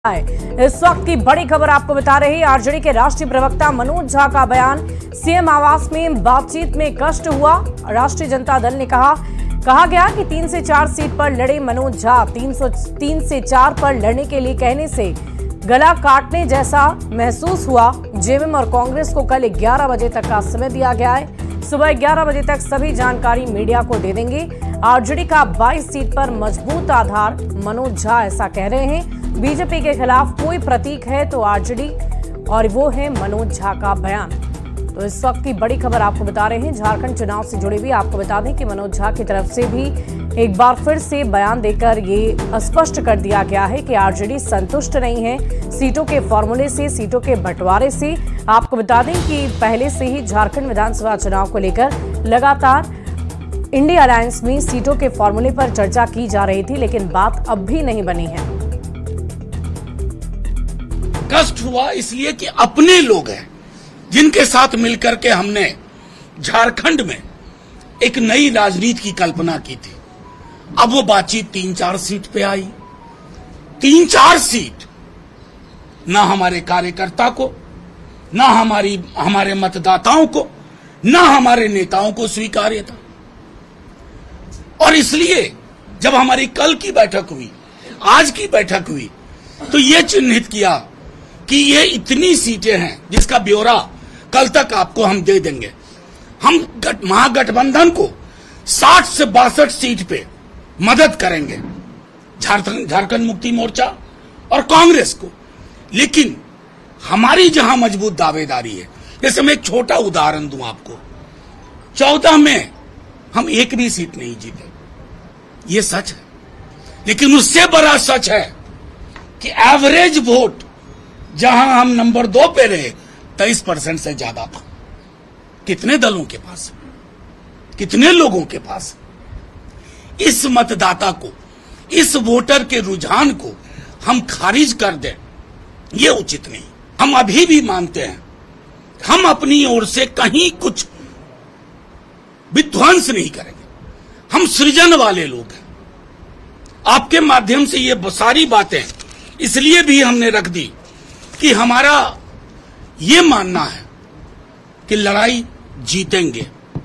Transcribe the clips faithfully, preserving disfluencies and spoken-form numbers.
इस वक्त की बड़ी खबर आपको बता रहे हैं। आरजेडी के राष्ट्रीय प्रवक्ता मनोज झा का बयान, सीएम आवास में बातचीत में कष्ट हुआ। राष्ट्रीय जनता दल ने कहा कहा गया कि तीन से चार सीट पर लड़े मनोज झा तीन सौ तीन से चार पर लड़ने के लिए कहने से गला काटने जैसा महसूस हुआ। जेएमएम और कांग्रेस को कल ग्यारह बजे तक का समय दिया गया है। सुबह ग्यारह बजे तक सभी जानकारी मीडिया को दे देंगे। आरजेडी का बाईस सीट पर मजबूत आधार, मनोज झा ऐसा कह रहे हैं। बीजेपी के खिलाफ कोई प्रतीक है तो आरजेडी, और वो है मनोज झा का बयान। तो इस वक्त की बड़ी खबर आपको बता रहे हैं। झारखंड चुनाव से जुड़ी हुई आपको बता दें कि मनोज झा की तरफ से भी एक बार फिर से बयान देकर ये स्पष्ट कर दिया गया है कि आरजेडी संतुष्ट नहीं है सीटों के फॉर्मूले से, सीटों के बंटवारे से। आपको बता दें कि पहले से ही झारखंड विधानसभा चुनाव को लेकर लगातार इंडिया अलायंस में सीटों के फॉर्मूले पर चर्चा की जा रही थी, लेकिन बात अब भी नहीं बनी है। कष्ट हुआ इसलिए कि अपने लोग हैं जिनके साथ मिलकर के हमने झारखंड में एक नई राजनीति की कल्पना की थी। अब वो बातचीत तीन चार सीट पे आई। तीन चार सीट ना हमारे कार्यकर्ता को, ना हमारी हमारे मतदाताओं को, ना हमारे नेताओं को स्वीकार्य था। और इसलिए जब हमारी कल की बैठक हुई, आज की बैठक हुई, तो ये चिन्हित किया कि ये इतनी सीटें हैं जिसका ब्यौरा कल तक आपको हम दे देंगे। हम महागठबंधन को साठ से बासठ सीट पे मदद करेंगे, झारखंड झारखंड मुक्ति मोर्चा और कांग्रेस को। लेकिन हमारी जहां मजबूत दावेदारी है, जैसे मैं एक छोटा उदाहरण दूं आपको, चौदह में हम एक भी सीट नहीं जीते, ये सच है। लेकिन उससे बड़ा सच है कि एवरेज वोट जहां हम नंबर दो पे रहे, तेईस परसेंट से ज्यादा था। कितने दलों के पास, कितने लोगों के पास? इस मतदाता को, इस वोटर के रुझान को हम खारिज कर दें, ये उचित नहीं। हम अभी भी मानते हैं हम अपनी ओर से कहीं कुछ विध्वंस नहीं करेंगे। हम सृजन वाले लोग हैं। आपके माध्यम से ये सारी बातें इसलिए भी हमने रख दी कि हमारा ये मानना है कि लड़ाई जीतेंगे,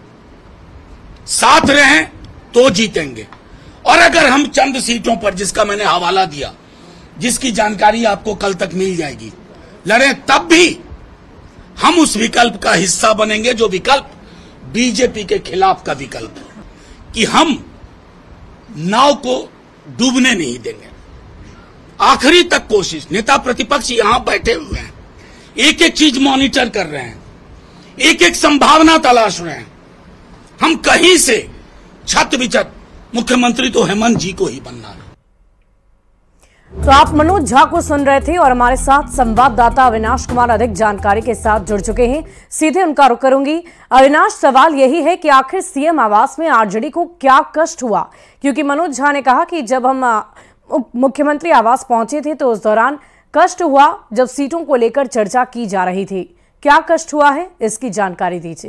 साथ रहें तो जीतेंगे। और अगर हम चंद सीटों पर, जिसका मैंने हवाला दिया, जिसकी जानकारी आपको कल तक मिल जाएगी, लड़ें, तब भी हम उस विकल्प का हिस्सा बनेंगे जो विकल्प बीजेपी के खिलाफ का विकल्प है, कि हम नाव को डूबने नहीं देंगे। आखिरी तक कोशिश, नेता प्रतिपक्ष यहां बैठे हुए हैं, एक एक चीज मॉनिटर कर रहे हैं, एक एक संभावना तलाश रहे हैं। हम कहीं से छत विचत, मुख्यमंत्री तो हेमंत जी को ही बनना है। तो आप मनोज झा को सुन रहे थे और हमारे साथ संवाददाता अविनाश कुमार अधिक जानकारी के साथ जुड़ चुके हैं। सीधे उनका रुख करूंगी। अविनाश, सवाल यही है कि आखिर सीएम आवास में आरजेडी को क्या कष्ट हुआ? क्योंकि मनोज झा ने कहा कि जब हम मुख्यमंत्री आवास पहुंचे थे तो उस दौरान कष्ट हुआ जब सीटों को लेकर चर्चा की जा रही थी। क्या कष्ट हुआ है, इसकी जानकारी दीजिए।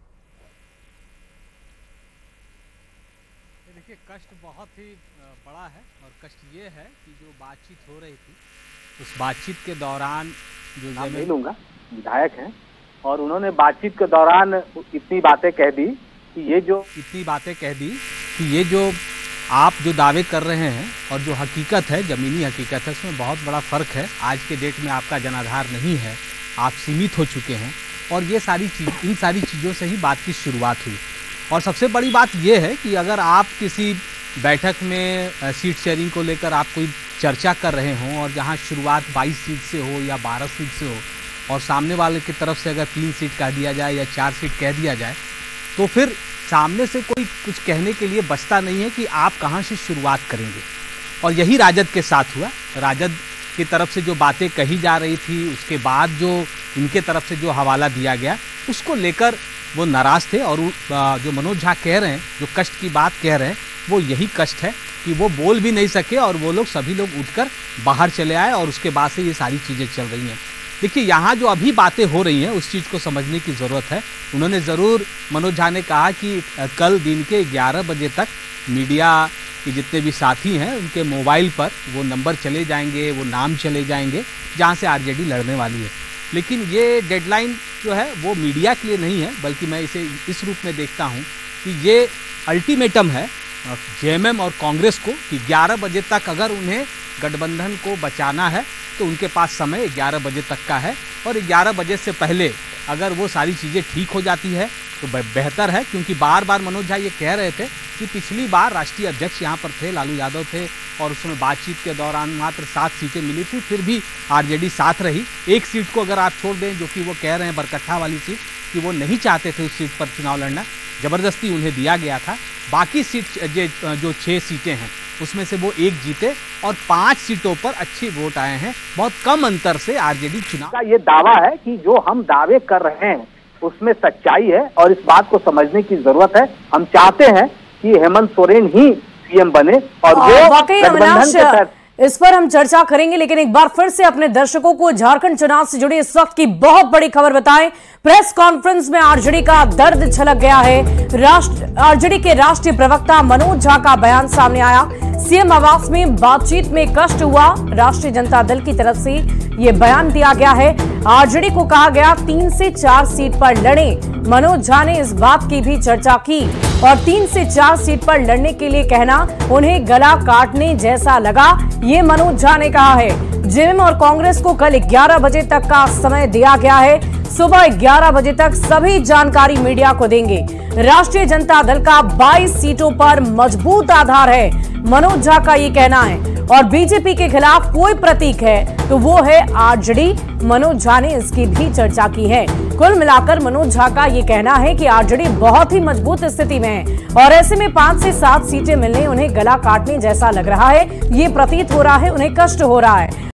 देखिए, कष्ट बहुत ही बड़ा है और कष्ट ये है कि जो बातचीत हो रही थी, उस बातचीत के दौरान जो नाम नहीं लूंगा, विधायक हैं, और उन्होंने बातचीत के दौरान इतनी बातें कह दी कि ये जो इतनी बातें कह दी कि ये जो आप जो दावे कर रहे हैं और जो हकीकत है, जमीनी हकीकत है, उसमें बहुत बड़ा फर्क है। आज के डेट में आपका जनाधार नहीं है, आप सीमित हो चुके हैं, और ये सारी चीज, इन सारी चीज़ों से ही बात की शुरुआत हुई। और सबसे बड़ी बात ये है कि अगर आप किसी बैठक में सीट शेयरिंग को लेकर आप कोई चर्चा कर रहे हों और जहां शुरुआत बाईस सीट से हो या बारह सीट से हो, और सामने वाले की तरफ से अगर तीन सीट कह दिया जाए या चार सीट कह दिया जाए, तो फिर सामने से कोई कुछ कहने के लिए बचता नहीं है कि आप कहां से शुरुआत करेंगे। और यही राजद के साथ हुआ। राजद की तरफ से जो बातें कही जा रही थी, उसके बाद जो इनके तरफ से जो हवाला दिया गया, उसको लेकर वो नाराज थे। और जो मनोज झा कह रहे हैं, जो कष्ट की बात कह रहे हैं, वो यही कष्ट है कि वो बोल भी नहीं सके और वो लोग, सभी लोग उठकर बाहर चले आए, और उसके बाद से ये सारी चीज़ें चल रही हैं। देखिए, यहाँ जो अभी बातें हो रही हैं उस चीज़ को समझने की ज़रूरत है। उन्होंने ज़रूर, मनोज झा ने कहा कि कल दिन के ग्यारह बजे तक मीडिया के जितने भी साथी हैं उनके मोबाइल पर वो नंबर चले जाएंगे, वो नाम चले जाएंगे जहाँ से आरजेडी लड़ने वाली है। लेकिन ये डेडलाइन जो है वो मीडिया के लिए नहीं है, बल्कि मैं इसे इस रूप में देखता हूँ कि ये अल्टीमेटम है जेएमएम और कांग्रेस को कि ग्यारह बजे तक अगर उन्हें गठबंधन को बचाना है तो उनके पास समय ग्यारह बजे तक का है, और ग्यारह बजे से पहले अगर वो सारी चीज़ें ठीक हो जाती है तो बेहतर है। क्योंकि बार बार मनोज झा ये कह रहे थे कि पिछली बार राष्ट्रीय अध्यक्ष यहाँ पर थे, लालू यादव थे, और उसमें बातचीत के दौरान मात्र सात सीटें मिली थी, फिर भी आरजेडी साथ रही। एक सीट को अगर आप छोड़ दें, जो कि वो कह रहे हैं बरकट्ठा वाली सीट, कि वो नहीं चाहते थे उस सीट पर चुनाव लड़ना, जबरदस्ती उन्हें दिया गया था। बाकी सीट जो छः सीटें हैं उसमें से वो एक जीते और पांच सीटों पर अच्छे वोट आए हैं। बहुत कम अंतर से आरजेडी चुनाव। ये दावा है कि जो हम दावे कर रहे हैं उसमें सच्चाई है, और इस बात को समझने की जरूरत है। हम चाहते हैं कि हेमंत सोरेन ही सीएम बने, और वो वाकई अविनाश, इस पर हम चर्चा करेंगे, लेकिन एक बार फिर से अपने दर्शकों को झारखंड चुनाव से जुड़ी इस वक्त की बहुत बड़ी खबर बताएं। प्रेस कॉन्फ्रेंस में आरजेडी का दर्द छलक गया है। राष्ट्र आरजेडी के राष्ट्रीय प्रवक्ता मनोज झा का बयान सामने आया। सीएम आवास में बातचीत में कष्ट हुआ, राष्ट्रीय जनता दल की तरफ से ये बयान दिया गया है। आरजेडी को कहा गया तीन से चार सीट पर लड़े। मनोज झा ने इस बात की भी चर्चा की, और तीन से चार सीट पर लड़ने के लिए कहना उन्हें गला काटने जैसा लगा, ये मनोज झा ने कहा है। जेएमएम और कांग्रेस को कल ग्यारह बजे तक का समय दिया गया है। सुबह ग्यारह बजे तक सभी जानकारी मीडिया को देंगे। राष्ट्रीय जनता दल का बाईस सीटों पर मजबूत आधार है, मनोज झा का ये कहना है, और बीजेपी के खिलाफ कोई प्रतीक है तो वो है आरजेडी। मनोज झा ने इसकी भी चर्चा की है। कुल मिलाकर मनोज झा का ये कहना है कि आरजेडी बहुत ही मजबूत स्थिति में है, और ऐसे में पांच से सात सीटें मिलने उन्हें गला काटने जैसा लग रहा है। ये प्रतीत हो रहा है, उन्हें कष्ट हो रहा है।